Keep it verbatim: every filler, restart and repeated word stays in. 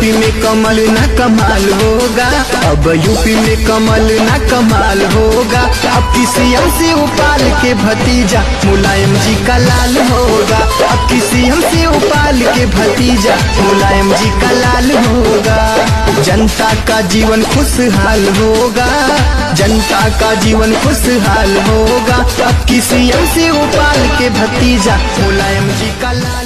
UP में कमल न कमाल होगा, अब यूपी में कमल न कमाल होगा। अब किसी से उपाल के भतीजा मुलायम जी का लाल होगा, अब किसी से उपाल के भतीजा मुलायम जी का लाल होगा। जनता का जीवन खुशहाल होगा, जनता का जीवन खुशहाल होगा। अब किसी से उपाल के भतीजा मुलायम जी का लाल